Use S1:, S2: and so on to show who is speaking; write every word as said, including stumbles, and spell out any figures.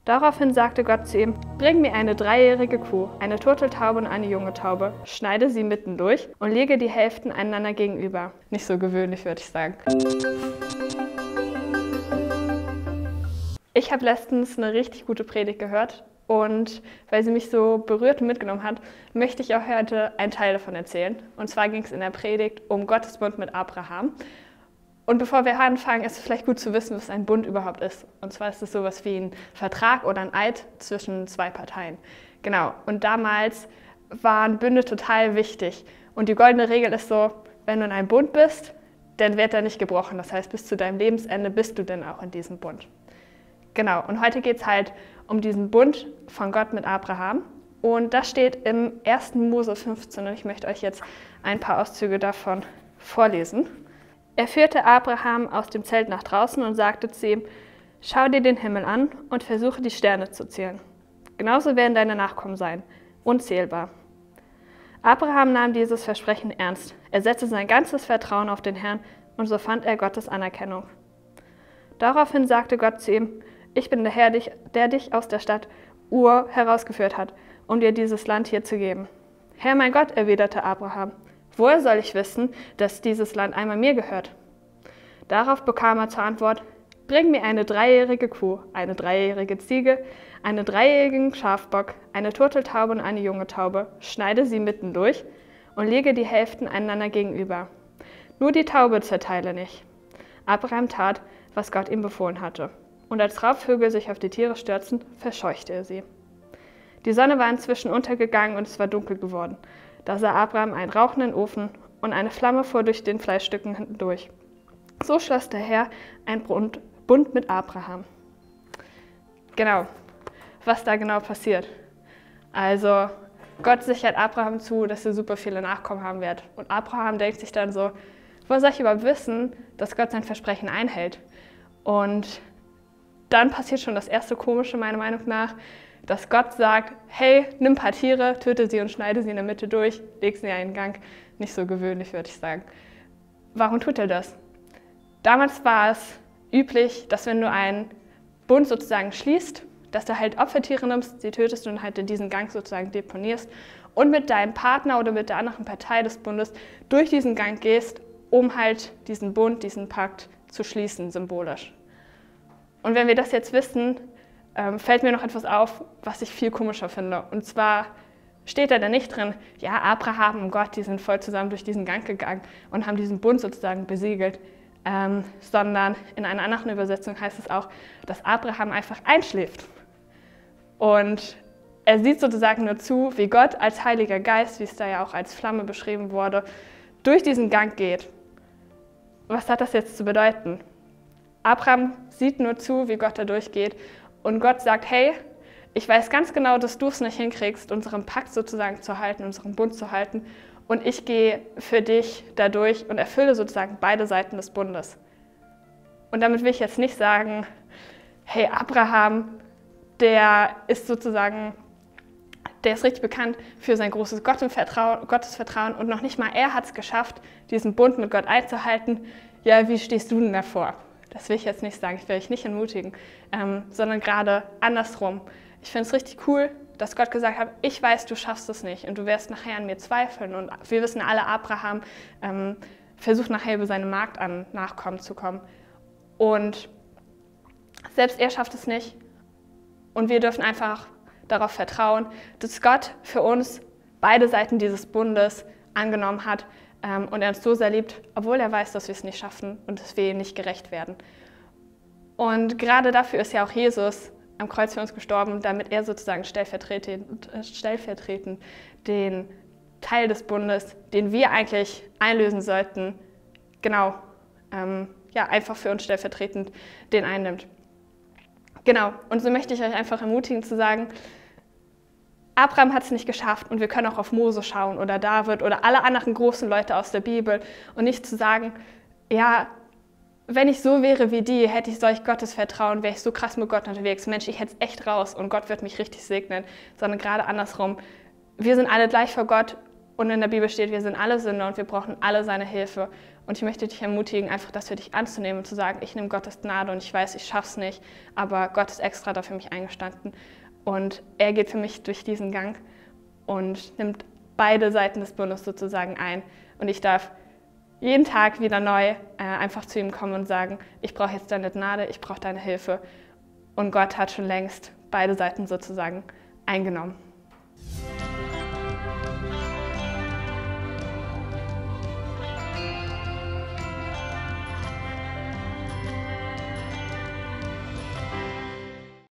S1: Daraufhin sagte Gott zu ihm: Bring mir eine dreijährige Kuh, eine Turteltaube und eine junge Taube, schneide sie mitten durch und lege die Hälften einander gegenüber. Nicht so gewöhnlich, würde ich sagen. Ich habe letztens eine richtig gute Predigt gehört und weil sie mich so berührt und mitgenommen hat, möchte ich auch heute einen Teil davon erzählen. Und zwar ging es in der Predigt um Gottes Bund mit Abraham. Und bevor wir anfangen, ist es vielleicht gut zu wissen, was ein Bund überhaupt ist. Und zwar ist es sowas wie ein Vertrag oder ein Eid zwischen zwei Parteien. Genau, und damals waren Bünde total wichtig. Und die goldene Regel ist so, wenn du in einem Bund bist, dann wird er nicht gebrochen. Das heißt, bis zu deinem Lebensende bist du dann auch in diesem Bund. Genau, und heute geht es halt um diesen Bund von Gott mit Abraham. Und das steht im ersten Mose fünfzehn und ich möchte euch jetzt ein paar Auszüge davon vorlesen. Er führte Abraham aus dem Zelt nach draußen und sagte zu ihm: Schau dir den Himmel an und versuche die Sterne zu zählen. Genauso werden deine Nachkommen sein, unzählbar. Abraham nahm dieses Versprechen ernst. Er setzte sein ganzes Vertrauen auf den Herrn und so fand er Gottes Anerkennung. Daraufhin sagte Gott zu ihm: Ich bin der Herr, der dich aus der Stadt Ur herausgeführt hat, um dir dieses Land hier zu geben. Herr mein Gott, erwiderte Abraham, woher soll ich wissen, dass dieses Land einmal mir gehört? Darauf bekam er zur Antwort: Bring mir eine dreijährige Kuh, eine dreijährige Ziege, einen dreijährigen Schafbock, eine Turteltaube und eine junge Taube, schneide sie mitten durch und lege die Hälften einander gegenüber. Nur die Taube zerteile nicht. Abraham tat, was Gott ihm befohlen hatte. Und als Raubvögel sich auf die Tiere stürzten, verscheuchte er sie. Die Sonne war inzwischen untergegangen und es war dunkel geworden. Da sah Abraham einen rauchenden Ofen und eine Flamme fuhr durch den Fleischstücken hindurch. So schloss der Herr einen Bund mit Abraham. Genau, was da genau passiert. Also Gott sichert Abraham zu, dass er super viele Nachkommen haben wird. Und Abraham denkt sich dann so: Woher soll ich überhaupt wissen, dass Gott sein Versprechen einhält? Und dann passiert schon das erste Komische meiner Meinung nach, dass Gott sagt: Hey, nimm ein paar Tiere, töte sie und schneide sie in der Mitte durch, leg sie in einen Gang. Nicht so gewöhnlich, würde ich sagen. Warum tut er das? Damals war es üblich, dass wenn du einen Bund sozusagen schließt, dass du halt Opfertiere nimmst, sie tötest und halt in diesen Gang sozusagen deponierst und mit deinem Partner oder mit der anderen Partei des Bundes durch diesen Gang gehst, um halt diesen Bund, diesen Pakt zu schließen, symbolisch. Und wenn wir das jetzt wissen, ähm, fällt mir noch etwas auf, was ich viel komischer finde. Und zwar steht da dann nicht drin: Ja, Abraham und Gott, die sind voll zusammen durch diesen Gang gegangen und haben diesen Bund sozusagen besiegelt. Ähm, sondern in einer anderen Übersetzung heißt es auch, dass Abraham einfach einschläft. Und er sieht sozusagen nur zu, wie Gott als Heiliger Geist, wie es da ja auch als Flamme beschrieben wurde, durch diesen Gang geht. Was hat das jetzt zu bedeuten? Abraham sieht nur zu, wie Gott da durchgeht und Gott sagt: Hey, ich weiß ganz genau, dass du es nicht hinkriegst, unseren Pakt sozusagen zu halten, unseren Bund zu halten und ich gehe für dich da durch und erfülle sozusagen beide Seiten des Bundes. Und damit will ich jetzt nicht sagen: Hey, Abraham, der ist sozusagen, der ist richtig bekannt für sein großes Gottesvertrauen und noch nicht mal er hat es geschafft, diesen Bund mit Gott einzuhalten. Ja, wie stehst du denn davor? Das will ich jetzt nicht sagen, ich will euch nicht entmutigen, ähm, sondern gerade andersrum. Ich finde es richtig cool, dass Gott gesagt hat: Ich weiß, du schaffst es nicht und du wirst nachher an mir zweifeln. Und wir wissen alle, Abraham ähm, versucht nachher über seine Magd an Nachkommen zu kommen. Und selbst er schafft es nicht. Und wir dürfen einfach darauf vertrauen, dass Gott für uns beide Seiten dieses Bundes angenommen hat ähm, und er uns so sehr liebt, obwohl er weiß, dass wir es nicht schaffen und dass wir ihm nicht gerecht werden. Und gerade dafür ist ja auch Jesus am Kreuz für uns gestorben, damit er sozusagen stellvertretend, stellvertretend den Teil des Bundes, den wir eigentlich einlösen sollten, genau, ähm, ja, einfach für uns stellvertretend den einnimmt. Genau, und so möchte ich euch einfach ermutigen zu sagen: Abraham hat es nicht geschafft und wir können auch auf Mose schauen oder David oder alle anderen großen Leute aus der Bibel und nicht zu sagen: Ja, wenn ich so wäre wie die, hätte ich solch Gottes Vertrauen, wäre ich so krass mit Gott unterwegs, Mensch, ich hätte es echt raus und Gott wird mich richtig segnen, sondern gerade andersrum. Wir sind alle gleich vor Gott und in der Bibel steht, wir sind alle Sünder und wir brauchen alle seine Hilfe Und ich möchte dich ermutigen, einfach das für dich anzunehmen und zu sagen, ich nehme Gottes Gnade und ich weiß, ich schaff's nicht, aber Gott ist extra da für mich eingestanden. Und er geht für mich durch diesen Gang und nimmt beide Seiten des Bundes sozusagen ein. Und ich darf jeden Tag wieder neu äh, einfach zu ihm kommen und sagen, ich brauche jetzt deine Gnade, ich brauche deine Hilfe. Und Gott hat schon längst beide Seiten sozusagen eingenommen.